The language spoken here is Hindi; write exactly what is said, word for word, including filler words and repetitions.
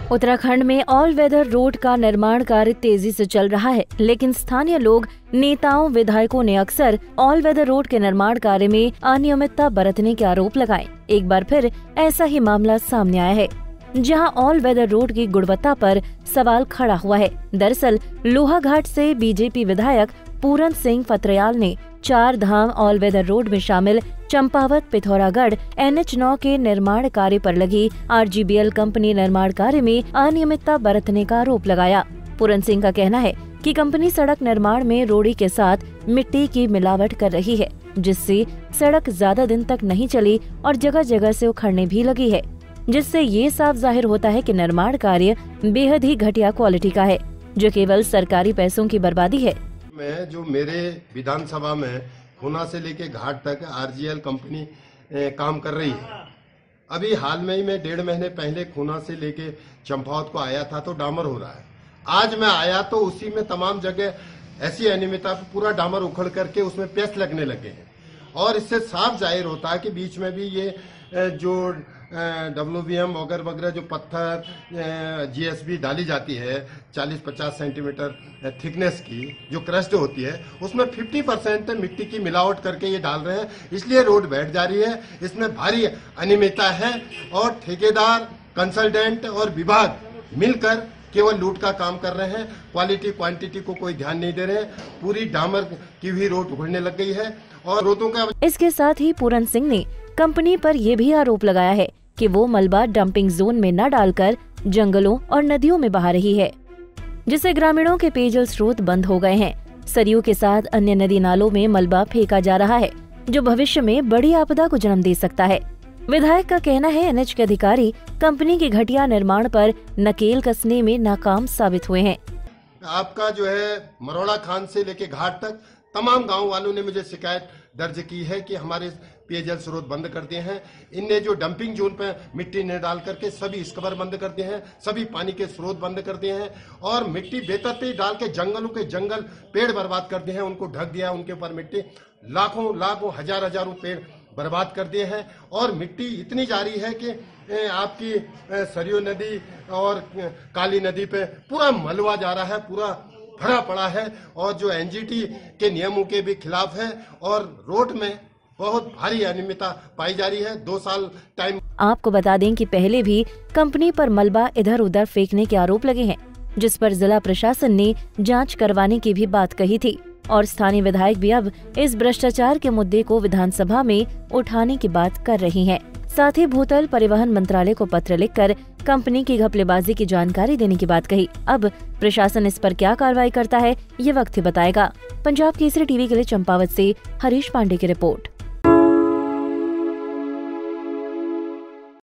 उत्तराखंड में ऑल वेदर रोड का निर्माण कार्य तेजी से चल रहा है, लेकिन स्थानीय लोग, नेताओं, विधायकों ने अक्सर ऑल वेदर रोड के निर्माण कार्य में अनियमितता बरतने के आरोप लगाए। एक बार फिर ऐसा ही मामला सामने आया है, जहां ऑल वेदर रोड की गुणवत्ता पर सवाल खड़ा हुआ है। दरअसल लोहाघाट से बीजेपी विधायक पूरन सिंह फतरयाल ने चार धाम ऑल वेदर रोड में शामिल चंपावत पिथौरागढ़ एन एच नौ के निर्माण कार्य पर लगी R G B L company निर्माण कार्य में अनियमितता बरतने का आरोप लगाया। पूरन सिंह का कहना है कि कंपनी सड़क निर्माण में रोड़ी के साथ मिट्टी की मिलावट कर रही है, जिससे सड़क ज्यादा दिन तक नहीं चली और जगह जगह से उखड़ने भी लगी है, जिससे ये साफ जाहिर होता है कि निर्माण कार्य बेहद ही घटिया क्वालिटी का है, जो केवल सरकारी पैसों की बर्बादी है। मैं जो मेरे विधानसभा में खुना से लेके घाट तक आर जी एल कंपनी काम कर रही है। अभी हाल में ही मैं डेढ़ महीने पहले खुना से लेके चंपावत को आया था तो डामर हो रहा है। आज मैं आया तो उसी में तमाम जगह ऐसी अनियमितता, पूरा डामर उखड़ करके उसमें पेस्ट लगने लगे हैं और इससे साफ जाहिर होता है कि बीच में भी ये जो डब्ल्यू बी एम वगैरह वगैरह जो पत्थर जी एस बी डाली जाती है चालीस पचास सेंटीमीटर थिकनेस की जो क्रस्ट होती है, उसमें पचास परसेंट मिट्टी की मिलावट करके ये डाल रहे हैं, इसलिए रोड बैठ जा रही है। इसमें भारी अनियमितता है और ठेकेदार, कंसल्टेंट और विभाग मिलकर केवल लूट का काम कर रहे हैं। क्वालिटी क्वांटिटी को कोई ध्यान नहीं दे रहे हैं। पूरी डामर की भी रोड उखड़ने लग गई है और रोडों का। इसके साथ ही पूरन सिंह ने कंपनी पर यह भी आरोप लगाया है कि वो मलबा डंपिंग जोन में न डालकर जंगलों और नदियों में बहा रही है, जिससे ग्रामीणों के पेयजल स्रोत बंद हो गए हैं। सरयू के साथ अन्य नदी नालों में मलबा फेंका जा रहा है, जो भविष्य में बड़ी आपदा को जन्म दे सकता है। विधायक का कहना है एन एच के अधिकारी कंपनी के घटिया निर्माण पर नकेल कसने में नाकाम साबित हुए हैं। आपका जो है मरोड़ा खान से लेके घाट तक तमाम गांव वालों ने मुझे शिकायत दर्ज की है कि हमारे पेयजल स्रोत बंद कर दिए हैं। इनने जो डंपिंग जोन पे मिट्टी ने डाल करके सभी स्कबर बंद कर दिए हैं, सभी पानी के स्रोत बंद कर दिए हैं और मिट्टी बेतरतीब डाल के जंगलों के जंगल पेड़ बर्बाद कर दिए हैं, उनको ढक दिया, उनके ऊपर मिट्टी लाखों लाखों हजार हजारों पेड़ बर्बाद कर दिए हैं और मिट्टी इतनी जारी है कि आपकी सरयू नदी और काली नदी पे पूरा मलबा जा रहा है, पूरा भरा पड़ा है और जो एन जी टी के नियमों के भी खिलाफ है और रोड में बहुत भारी अनियमितता पाई जा रही है। दो साल टाइम। आपको बता दें कि पहले भी कंपनी पर मलबा इधर उधर फेंकने के आरोप लगे हैं, जिस पर जिला प्रशासन ने जांच करवाने की भी बात कही थी और स्थानीय विधायक भी अब इस भ्रष्टाचार के मुद्दे को विधानसभा में उठाने की बात कर रही हैं। साथ ही भूतल परिवहन मंत्रालय को पत्र लिखकर कंपनी की घपलेबाजी की जानकारी देने की बात कही। अब प्रशासन इस पर क्या कार्रवाई करता है, ये वक्त ही बताएगा। पंजाब केसरी टीवी के लिए चंपावत से हरीश पांडे की रिपोर्ट।